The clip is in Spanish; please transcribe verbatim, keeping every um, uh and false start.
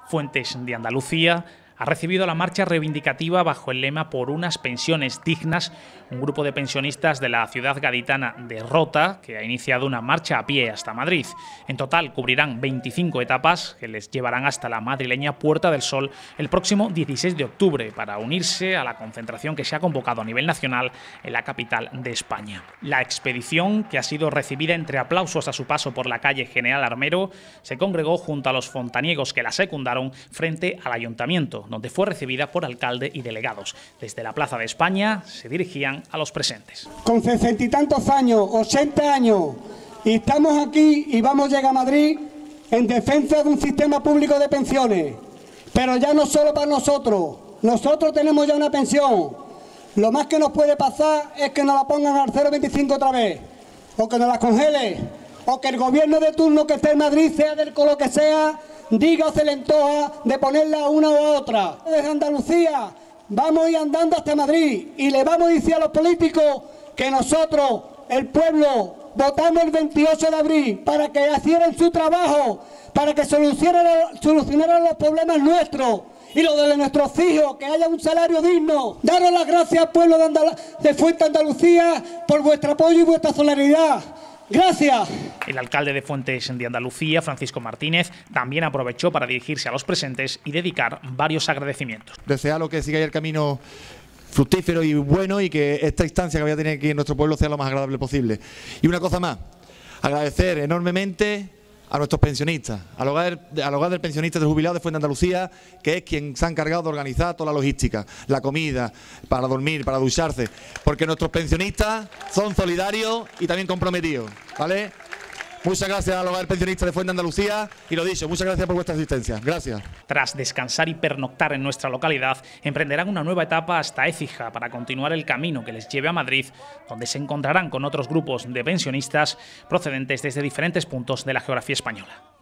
Fuentes de Andalucía ha recibido la marcha reivindicativa bajo el lema Por unas pensiones dignas, un grupo de pensionistas de la ciudad gaditana de Rota, que ha iniciado una marcha a pie hasta Madrid. En total cubrirán veinticinco etapas que les llevarán hasta la madrileña Puerta del Sol el próximo dieciséis de octubre para unirse a la concentración que se ha convocado a nivel nacional en la capital de España. La expedición, que ha sido recibida entre aplausos a su paso por la calle General Armero, se congregó junto a los fontaniegos que la secundaron frente al ayuntamiento, donde fue recibida por alcalde y delegados. Desde la Plaza de España se dirigían a los presentes. Con sesenta y tantos años, ochenta años, y estamos aquí y vamos a llegar a Madrid en defensa de un sistema público de pensiones. Pero ya no solo para nosotros, nosotros tenemos ya una pensión. Lo más que nos puede pasar es que nos la pongan al cero coma veinticinco otra vez, o que nos la congele, o que el gobierno de turno que esté en Madrid, sea del color que sea, diga o se le antoja de ponerla a una u a otra. Desde Andalucía vamos a ir andando hasta Madrid y le vamos a decir a los políticos que nosotros, el pueblo, votamos el veintiocho de abril para que hicieran su trabajo, para que solucionaran, solucionaran los problemas nuestros y los de nuestros hijos, que haya un salario digno. Daros las gracias, pueblo de, Andal de Fuente Andalucía, por vuestro apoyo y vuestra solidaridad. Gracias. El alcalde de Fuentes de Andalucía, Francisco Martínez, también aprovechó para dirigirse a los presentes y dedicar varios agradecimientos. Desealo que sigáis el camino fructífero y bueno, y que esta instancia que voy a tener aquí en nuestro pueblo sea lo más agradable posible. Y una cosa más, agradecer enormemente a nuestros pensionistas, al hogar, al hogar del pensionista del jubilado de Fuente Andalucía, que es quien se ha encargado de organizar toda la logística, la comida, para dormir, para ducharse, porque nuestros pensionistas son solidarios y también comprometidos, ¿vale? Muchas gracias al hogar del pensionista de Fuente Andalucía y lo dicho, muchas gracias por vuestra asistencia. Gracias. Tras descansar y pernoctar en nuestra localidad, emprenderán una nueva etapa hasta Écija para continuar el camino que les lleve a Madrid, donde se encontrarán con otros grupos de pensionistas procedentes desde diferentes puntos de la geografía española.